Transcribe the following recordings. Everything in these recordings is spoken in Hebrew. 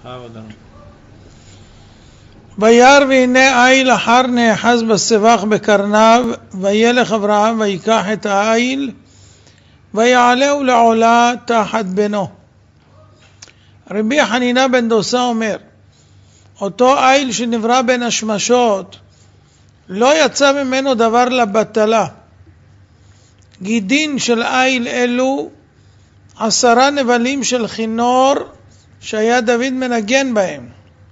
וירא והנה איל אחר נאחז בסבך בקרניו, וילך אברהם ויקח את האיל ויעלהו לעולה תחת בנו. רבי חנינא בן דוסא אומר, אותו איל שנברא בין השמשות לא יצא ממנו דבר לבטלה. גידין של איל אלו 10 נבלים של חינור שהיה דוד מנגן בהם.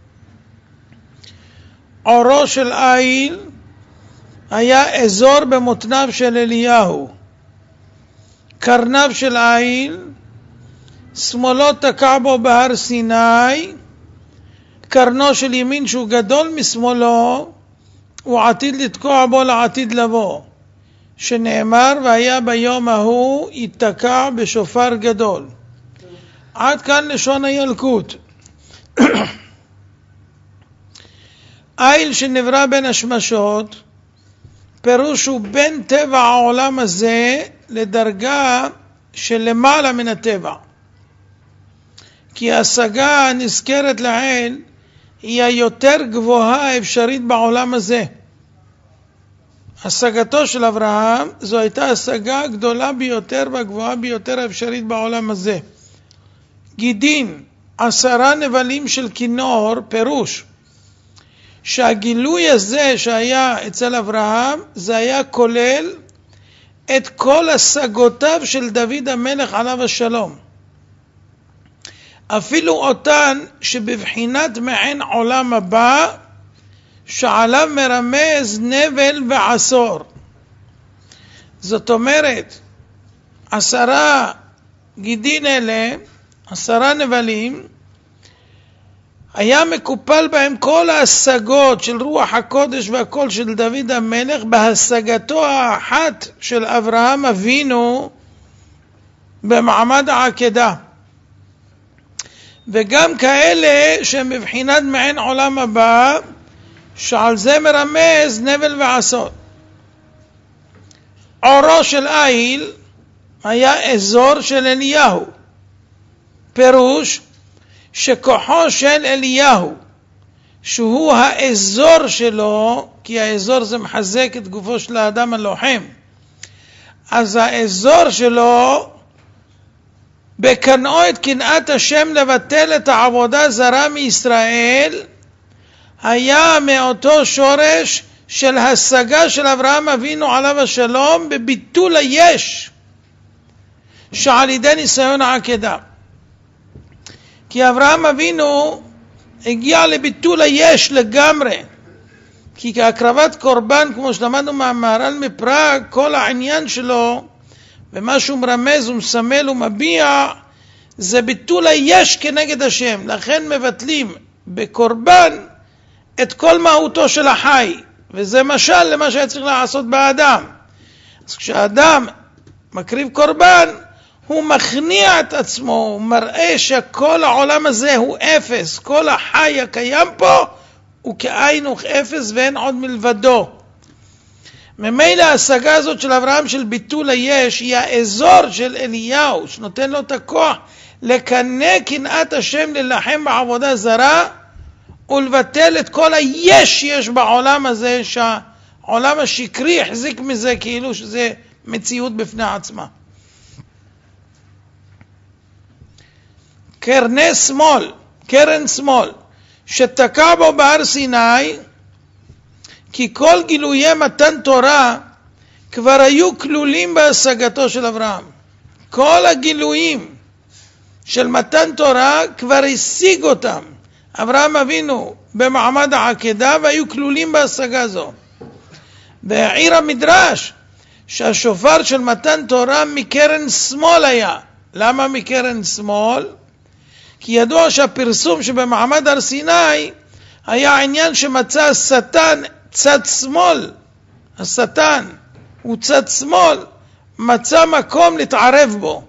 עורו של איל היה אזור במותניו של אליהו. קרניו של איל שמאלו תקע בו בהר סיני, קרנו של ימין שהוא גדול משמאלו הוא עתיד לתקוע בו לעתיד לבוא, שנאמר והיה ביום ההוא יתקע בשופר גדול. עד כאן לשון הילקוט. איל שנברא בין השמשות פירוש הוא בין טבע העולם הזה לדרגה של למעלה מן הטבע, כי ההשגה הנזכרת לעיל היא היותר גבוהה האפשרית בעולם הזה. השגתו של אברהם זו הייתה השגה הגדולה ביותר והגבוהה ביותר האפשרית בעולם הזה. גידין 10 נבלים של כינור, פירוש שהגילוי הזה שהיה אצל אברהם זה היה כולל את כל השגותיו של דוד המלך עליו השלום, אפילו אותן שבבחינת מעין עולם הבא שעליו מרמז נבל ועשור. זאת אומרת 10 גידין אלה, 10 נבלים, היה מקופל בהם כל ההשגות של רוח הקודש והכל של דוד המלך בהשגתו האחת של אברהם אבינו במעמד העקדה, וגם כאלה שהם בבחינת מעין עולם הבא שעל זה מרמז נבל ועשור. עורו של איל היה אזור של אליהו, פירוש שכוחו של אליהו שהוא האזור שלו, כי האזור זה מחזק את גופו של האדם הלוחם, אז האזור שלו בקנאו את קנאת השם לבטל את העבודה זרה מישראל היה מאותו שורש של השגה של אברהם אבינו עליו השלום בביטול היש שעל ידי ניסיון העקדה. כי אברהם אבינו הגיע לביטול היש לגמרי, כי הקרבת קורבן, כמו שלמדנו מהמהר"ל מפראג, כל העניין שלו ומה שהוא מרמז ומסמל ומביע זה ביטול היש כנגד השם. לכן מבטלים בקורבן את כל מהותו של החי, וזה משל למה שהיה צריך לעשות באדם. אז כשאדם מקריב קורבן הוא מכניע את עצמו, הוא מראה שכל העולם הזה הוא אפס, כל החי הקיים פה הוא כאין וכאפס ואין עוד מלבדו. ממילא ההשגה הזאת של אברהם של ביטול היש היא האזור של אליהו שנותן לו את הכוח לקנא קנאת השם, ללחם בעבודה זרה ולבטל את כל היש שיש בעולם הזה, שהעולם השקרי החזיק מזה כאילו שזה מציאות בפני עצמה. קרן שמאל שתקע בו בהר סיני, כי כל גילויי מתן תורה כבר היו כלולים בהשגתו של אברהם. כל הגילויים של מתן תורה כבר השיג אותם אברהם אבינו במעמד העקדה והיו כלולים בהשגה זו. והעיר המדרש שהשופר של מתן תורה מקרן שמאל היה. למה מקרן שמאל? כי ידוע שהפרסום שבמעמד הר סיני היה עניין שמצא השטן צד שמאל, השטן הוא צד שמאל, מצא מקום להתערב בו.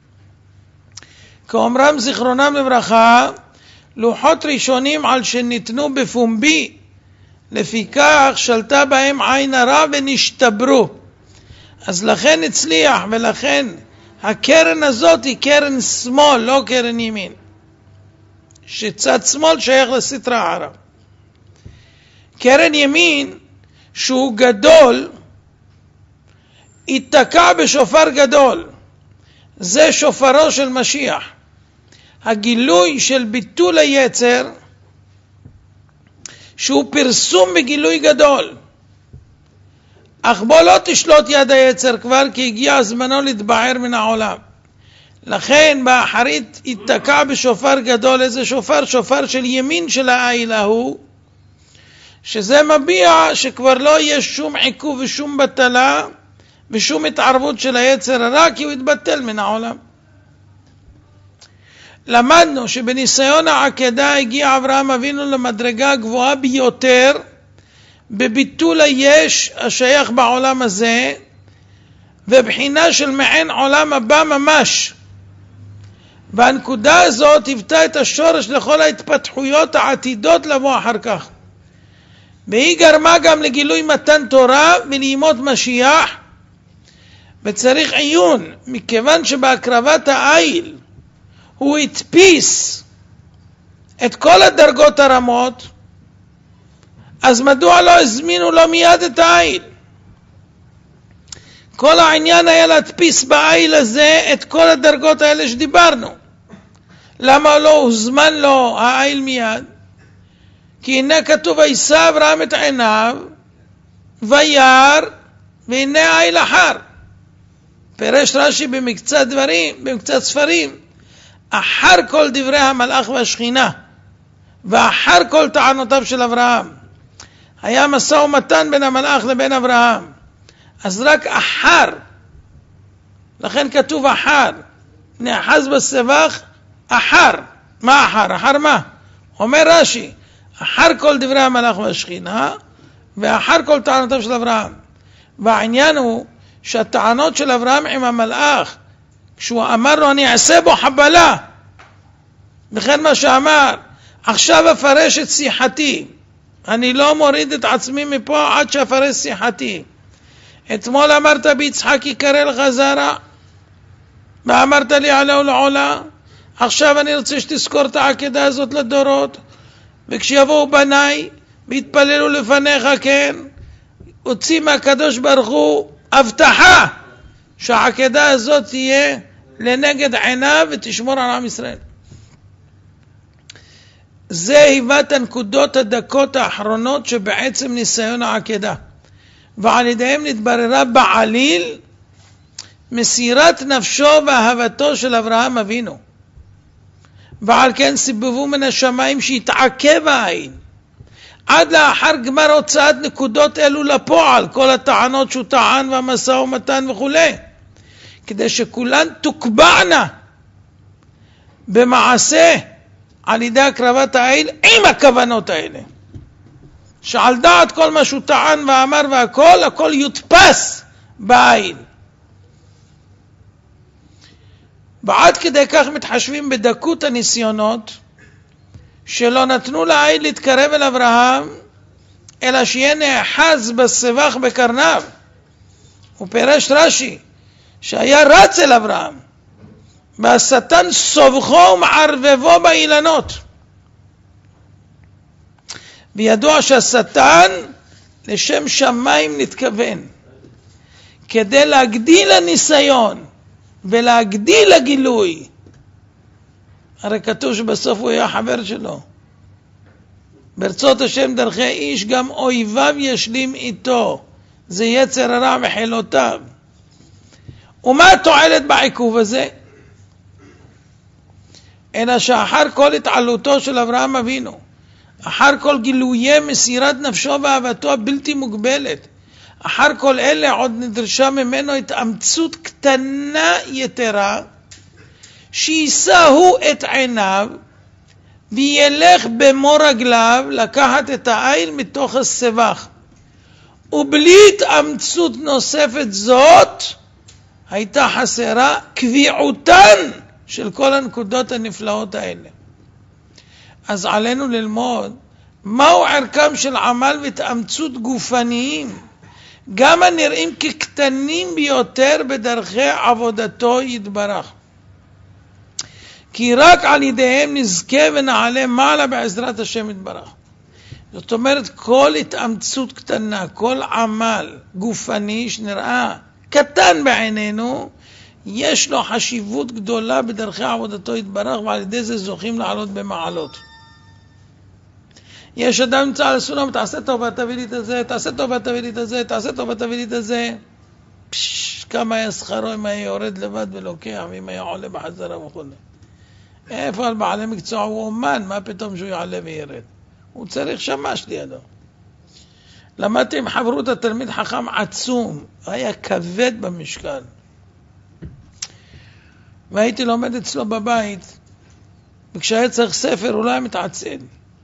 כאומרם זיכרונם לברכה, לוחות ראשונים על שניתנו בפומבי, לפיכך שלטה בהם עין הרע ונשתברו. אז לכן הצליח, ולכן הקרן הזאת היא קרן שמאל, לא קרן ימין. שצד שמאל שייך לסטרא אחרא. קרן ימין, שהוא גדול, ייתקע בשופר גדול. זה שופרו של משיח. הגילוי של ביטול היצר, שהוא פרסום בגילוי גדול. אך בו לא תשלוט יד היצר כבר, כי הגיע זמנו להתבער מן העולם. לכן באחרית ייתקע בשופר גדול. איזה שופר? שופר של ימין של האיל ההוא, שזה מביע שכבר לא יהיה שום עיכוב ושום בטלה ושום התערבות של היצר הרע, כי הוא יתבטל מן העולם. למדנו שבניסיון העקדה הגיע אברהם אבינו למדרגה הגבוהה ביותר בביטול היש השייך בעולם הזה, ובחינה של מעין עולם הבא ממש. והנקודה הזאת היוותה את השורש לכל ההתפתחויות העתידות לבוא אחר כך. והיא גרמה גם לגילוי מתן תורה ולימות משיח. וצריך עיון, מכיוון שבהקרבת האיל הוא הדפיס את כל הדרגות הרמות, אז מדוע לא הזמינו לו מיד את האיל? כל העניין היה להדפיס באיל הזה את כל הדרגות האלה שדיברנו. למה לא הוזמן לו האיל מיד? כי הנה כתוב, וישא אברהם את עיניו וירא והנה האיל אחר. פירש רש"י במקצת ספרים, אחר כל דברי המלאך והשכינה ואחר כל טענותיו של אברהם. היה משא ומתן בין המלאך לבין אברהם, אז רק אחר, לכן כתוב אחר, נאחז בסבך אחר. מה אחר? אחר מה? אומר רש"י, אחר כל דברי המלאך והשכינה ואחר כל טענותיו של אברהם. והעניין הוא שהטענות של אברהם עם המלאך, כשהוא אמר לו אני אעשה בו חבלה, וכן מה שאמר, עכשיו אפרש את שיחתי, אני לא מוריד את עצמי מפה עד שאפרש שיחתי. אתמול אמרת ביצחק יקרא לך זרע, ואמרת לי עלה ולעולה, עכשיו אני רוצה שתזכור את העקדה הזאת לדורות, וכשיבואו בניי והתפללו לפניך, כן, הוציא מהקדוש ברוך הוא הבטחה שהעקדה הזאת תהיה לנגד עיניו ותשמור על עם ישראל. זה היווה את הנקודות הדקות האחרונות שבעצם ניסיון העקדה, ועל ידיהם נתבררה בעליל מסירת נפשו ואהבתו של אברהם אבינו, ועל כן סיבבו מן השמיים שהתעכב העין עד לאחר גמר הוצאת נקודות אלו לפועל, כל הטענות שהוא טען והמשא ומתן וכו', כדי שכולן תוקבענה במעשה על ידי הקרבת האיל עם הכוונות האלה, שעל דעת כל מה שהוא טען ואמר והכל, הכל יודפס באיל. ועד כדי כך מתחשבים בדקות הניסיונות, שלא נתנו לאיל להתקרב אל אברהם, אלא שיהיה נאחז בסבך בקרניו. הוא פירש רש"י שהיה רץ אל אברהם, והשטן סובכו ומערבבו באילנות. וידוע שהשטן לשם שמיים נתכוון, כדי להגדיל הניסיון ולהגדיל הגילוי. הרי כתוב שבסוף הוא היה חבר שלו. ברצות השם דרכי איש גם אויביו ישלים איתו, זה יצר הרע וחילותיו. ומה התועלת בעיכוב הזה? אלא שאחר כל התעלותו של אברהם אבינו, אחר כל גילויי מסירת נפשו ואהבתו הבלתי מוגבלת, אחר כל אלה עוד נדרשה ממנו התאמצות קטנה יתרה, שישא הוא את עיניו וילך במו רגליו לקחת את האיל מתוך הסבך. ובלי התאמצות נוספת זאת הייתה חסרה קביעותן של כל הנקודות הנפלאות האלה. אז עלינו ללמוד מהו ערכם של עמל והתאמצות גופניים, גם הנראים כקטנים ביותר בדרכי עבודתו יתברך. כי רק על ידיהם נזכה ונעלה מעלה בעזרת השם יתברך. זאת אומרת, כל התאמצות קטנה, כל עמל גופני שנראה קטן בעינינו, יש לו חשיבות גדולה בדרכי עבודתו יתברך, ועל ידי זה זוכים לעלות במעלות. יש אדם נמצא על הסולם, תעשה טובה תביא לי את זה, תעשה טובה תביא לי את זה, תעשה טובה תביא לי את זה. כמה היה שכרו אם היה יורד לבד ולוקח, ואם היה עולה בחזרה וכו'. איפה על בעלי מקצוע הוא אומן, מה פתאום שהוא יעלה וירד? הוא צריך שמש לידו. למדתי עם חברות התלמיד חכם עצום, היה כבד במשקל. והייתי לומד אצלו בבית, וכשהיה צריך ספר הוא לא היה מתעצל.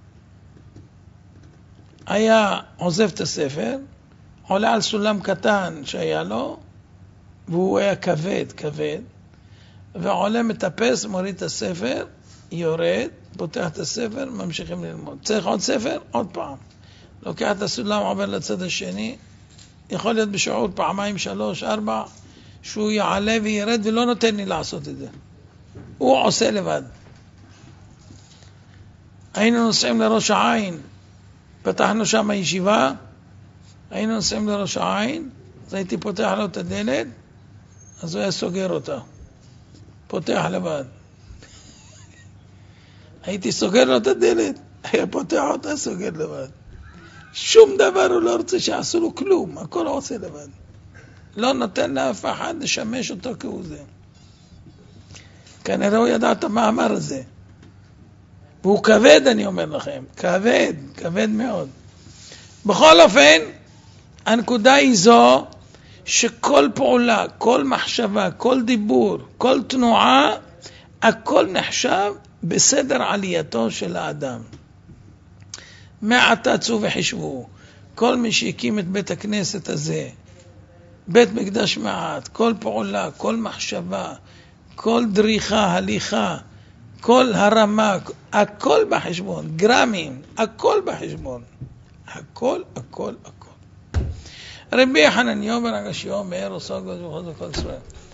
היה עוזב את הספר, עולה על סולם קטן שהיה לו, והוא היה כבד, ועולה מטפס, מוריד את הספר, יורד, פותח את הספר, ממשיכים ללמוד. צריך עוד ספר? עוד פעם. לוקח את הסולם, עובר לצד השני, יכול להיות בשעות פעמיים, 3, 4, שהוא יעלה וירד ולא נותן לי לעשות את זה. הוא עושה לבד. היינו נוסעים לראש העין, פתחנו שם ישיבה, היינו נוסעים לראש העין, אז הייתי פותח לו את הדלת, אז הוא היה סוגר אותה. פותח לבד. הייתי סוגר לו את הדלת, היה פותח אותה, סוגר לבד. שום דבר הוא לא רוצה שיעשו לו כלום, הכל הוא עושה לבד. לא נותן לאף אחד לשמש אותו כהוא זה. כנראה הוא ידע את המאמר הזה. והוא כבד, אני אומר לכם, כבד מאוד. בכל אופן, הנקודה היא זו, שכל פעולה, כל מחשבה, כל דיבור, כל תנועה, הכל נחשב בסדר עלייתו של האדם. מעתה צאו וחשבו, כל מי שהקים את בית הכנסת הזה, בית מקדש מעט, כל פעולה, כל מחשבה, כל דריכה, הליכה, כל הרמה, הכל בחשבון, גרמים, הכל בחשבון. הכל. רבי חנניה בן עקשיא אומר, עושה גוז וחוז וכל ישראל.